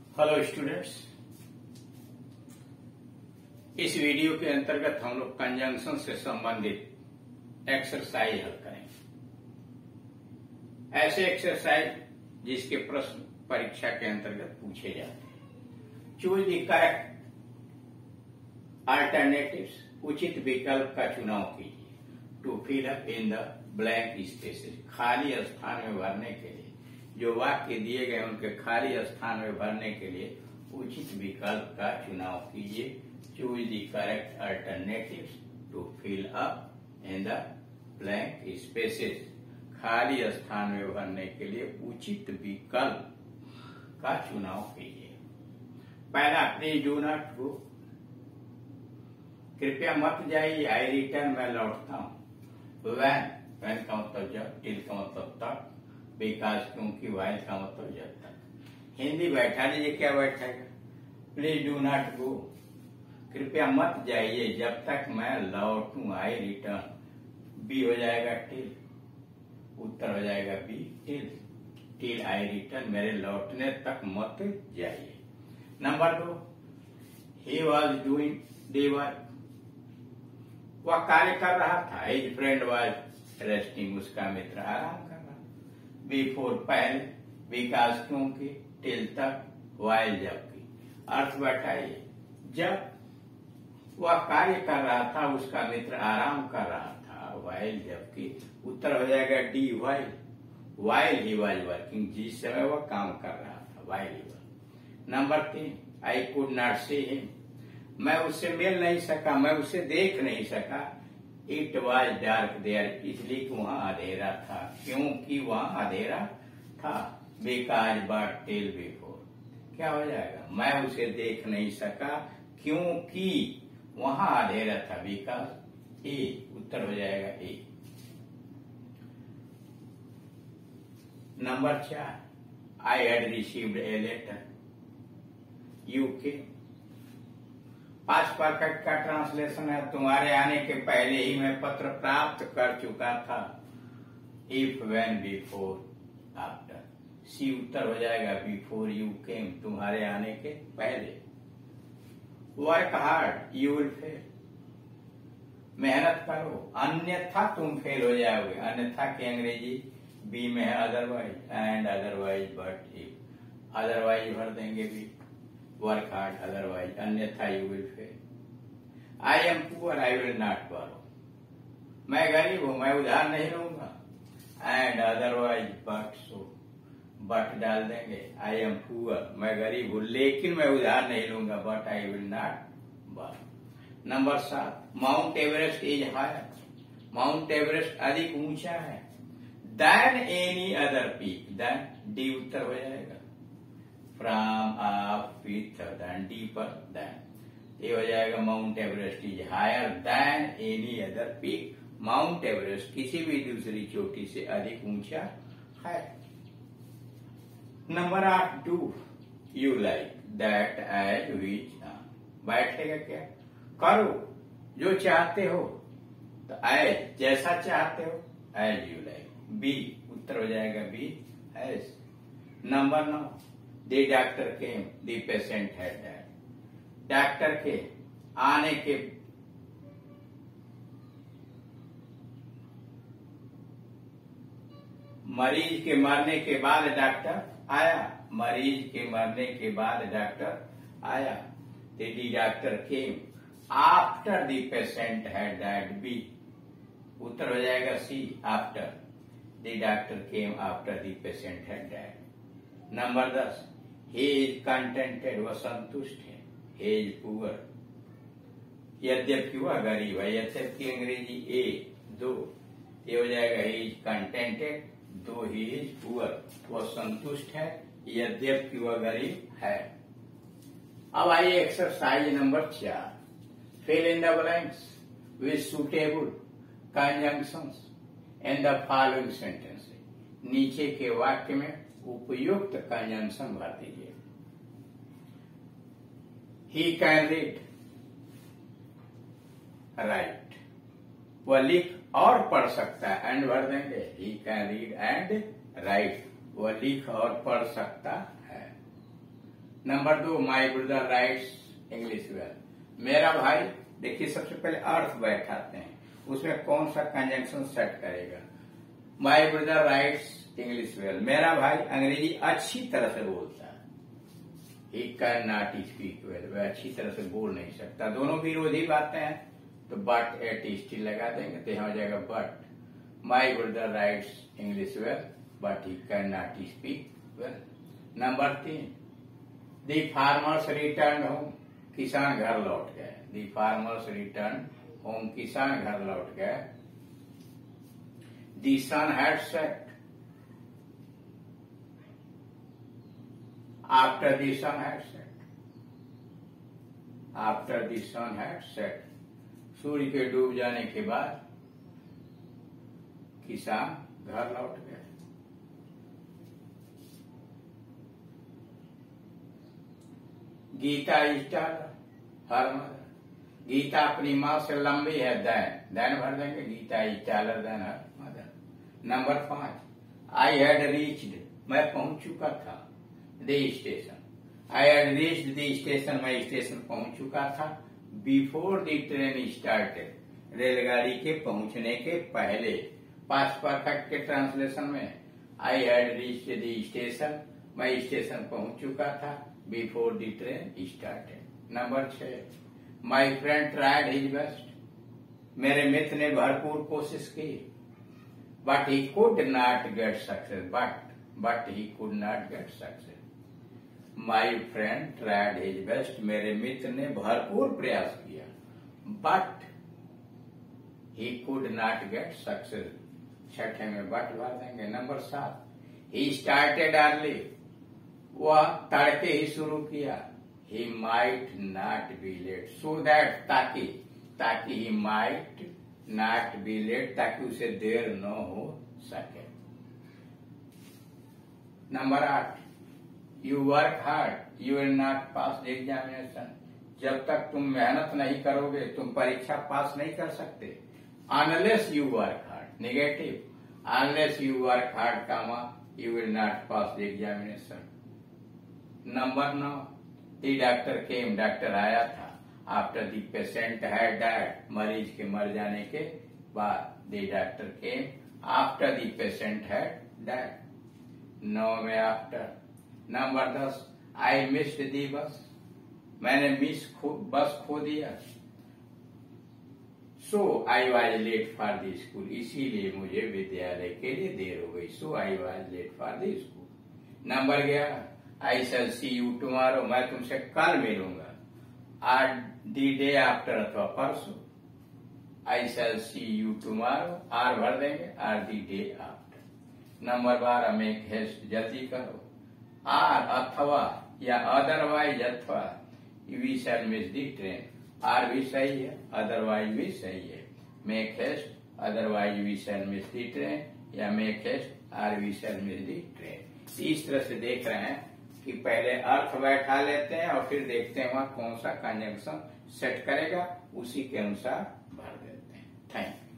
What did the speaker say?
Hello students, इस video के अंतर्गत हम लोग कंजंक्शन से संबंधित एक्सरसाइज हल करेंगे। ऐसे एक्सरसाइज जिसके प्रश्न परीक्षा के अंतर्गत पूछे जाते हैं। चूज द करेक्ट अल्टरनेटिव्स, उचित विकल्प का चुनाव कीजिए। To fill up in the blank spaces, खाली स्थान में भरने के लिए जो वाक्य दिए गए उनके खाली स्थान में भरने के लिए उचित विकल्प का चुनाव कीजिए। Choose the correct alternatives to fill up in the blank spaces, खाली स्थान में भरने के लिए उचित विकल्प का चुनाव कीजिए। पहला, प्लीज डू नॉट गो, कृपया मत जाइए। आई रिटर्न, मैं लौटता हूँ। वैन का मतलब जब, टिल का मतलब तक, बिकॉज क्योंकि, वाइल का मतलब जब तक। हिंदी बैठा लीजिए, क्या बैठेगा? प्लीज डू नॉट गो, कृपया मत जाइए जब तक मैं लौटूं। आई रिटर्न, बी हो जाएगा टिल, उत्तर हो जाएगा B till. Till I return, मेरे लौटने तक मत जाइए। Number 2, he was doing the work, वह कार्य कर रहा था। हिज फ्रेंड वॉज रेस्टिंग, उसका मित्र आराम कर रहा। बिफोर, पहले, बिकॉज क्योंकि, टिल तक, वाइल जबकि। अर्थ बताइए, जब वह कार्य कर रहा था उसका मित्र आराम कर रहा था। वाइल जबकि, उत्तर हो जाएगा D while. While he was working, जिस समय वह काम कर रहा था, while he was. Number 3, I could not see him, मैं उससे मिल नहीं सका, मैं उसे देख नहीं सका। इट वॉज डार्क देयर, इसलिए कि वहां अंधेरा था, क्योंकि वहां अंधेरा था। बिकॉज बट टिल बिफोर, क्या हो जाएगा? मैं उसे देख नहीं सका क्योंकि वहां अंधेरा था। बिकॉज, ए, उत्तर हो जाएगा A. Number 4, I had received a letter, you came. Past perfect का ट्रांसलेशन है, तुम्हारे आने के पहले ही मैं पत्र प्राप्त कर चुका था। If, when, before, after. C, उत्तर हो जाएगा बिफोर यू केम, तुम्हारे आने के पहले। Work hard, you will fail, मेहनत करो अन्यथा तुम फेल हो जाओगे। अन्यथा की अंग्रेजी बी में है otherwise, and otherwise but if. Otherwise भर देंगे बी। वर्क हार्ड, अदरवाइज, अन्यथा you will fail. I am poor, I will not borrow, मैं गरीब हूं, मैं उधार नहीं लूंगा। And otherwise but, so but डाल देंगे। आई एम पुअर, मैं गरीब हूं लेकिन मैं उधार नहीं लूंगा। But I will not borrow. Number 7, Mount Everest is higher, Mount Everest अधिक ऊंचा है। Than any other peak, than, D उत्तर हो जाएगा। From, up, with, than, D पर देन, ये हो जाएगा Mount Everest is higher than any other peak. Mount Everest किसी भी दूसरी चोटी से अधिक ऊंचा है। Number 8, do you like that as which, बैठेगा क्या? करो जो चाहते हो, तो एज, जैसा चाहते हो, एज यू लाइक। बी, उत्तर हो जाएगा B as. Number 9, the doctor came, the patient had died, doctor के आने के मरीज के मरने के बाद डॉक्टर आया। मरीज के मरने के बाद डॉक्टर आया। The doctor came after the patient had died. B, उत्तर हो जाएगा C, after. The doctor came after the patient had died. Number 10, he is contented, वह संतुष्ट है। he is poor, यद्यपि वह गरीब है। यद्यपि अंग्रेजी ए, दो, ये हो जाएगा he is contented, दो he is poor, वह संतुष्ट है यद्यपि वह गरीब है। अब आइए exercise number 4, fill in the blanks with suitable conjunctions in the following sentence. नीचे के वाक्य में उपयुक्त कंजंक्शन भर दीजिए। He can read, राइट, वह लिख और पढ़ सकता है, एंड भर देंगे। He can read and write, वह लिख और पढ़ सकता है। Number 2, my brother writes English well. मेरा भाई, देखिए सबसे पहले अर्थ बैठाते हैं, उसमें कौन सा कंजंक्शन सेट करेगा। My brother writes English well, मेरा भाई अंग्रेजी अच्छी तरह से बोलता है। He can not speak well, वह अच्छी तरह से बोल नहीं सकता। दोनों विरोधी बातें हैं, तो बट एट स्टिल लगा देंगे, तो यहाँ हो जाएगा but my brother writes English well but he can not speak well. Number 3, the farmers return home, किसान घर लौट गए। दी फार्मर्स रिटर्न होम, किसान घर लौट गए। The sun had set, after the sun had set, after the sun had set, सूर्य के डूब जाने के बाद किसान घर लौट गए। गीता इस्टर हर मदर, गीता अपनी माँ से लंबी है, दैन भर देंगे, Gita is taller than her mother. Number 5, I had reached, मैं पहुंच चुका था, the station. I had reached the station, मैं स्टेशन पहुंच चुका था। बिफोर द ट्रेन स्टार्टेड, रेलगाड़ी के पहुंचने के पहले। पास्ट परफेक्ट के ट्रांसलेशन में I had reached the station, मैं स्टेशन पहुंच चुका था। Before the train started. Number 6, my friend tried his best, मेरे मित्र ने भरपूर कोशिश की। But he could not get success, but he could not get success. My friend tried his best, मेरे मित्र ने भरपूर प्रयास किया, but he could not get success. छठे में बट भर देंगे। नंबर 7, ही स्टार्टेड अर्ली, वह तड़के ही शुरू किया। He might not be late, so that, ताकि he might not be late, ताकि उसे देर न हो सके। Number 8, you work hard you will not pass the examination, जब तक तुम मेहनत नहीं करोगे तुम परीक्षा पास नहीं कर सकते। Unless you work hard, negative, unless you work hard comma you will not pass the examination. Number 9, the doctor came, doctor आया था। After the patient had died, मरीज के मर जाने के बाद। The doctor came after the patient had died. 9 में after. Number 10, I missed the bus, मैंने बस खो दिया। So I was late for the school, इसीलिए मुझे विद्यालय के लिए देर हो गई। So I was late for the school. Number 11, I shall see you tomorrow, मैं तुमसे कल मिलूंगा। आर दी डे आफ्टर, अथवा परसों। I shall see you tomorrow, or भर देंगे, or the day after. Number 12, make haste, जल्दी करो। आर अथवा या अदरवाइज, अथवा we shall miss the train, or भी सही है, अदरवाइज भी सही है। Make haste, otherwise we shall miss the train, या make haste, or we shall miss the train. इस तरह से देख रहे हैं कि पहले अर्थ बैठा लेते हैं और फिर देखते हैं वहां कौन सा कंजंक्शन सेट करेगा, उसी के अनुसार भर देते हैं। Thank you.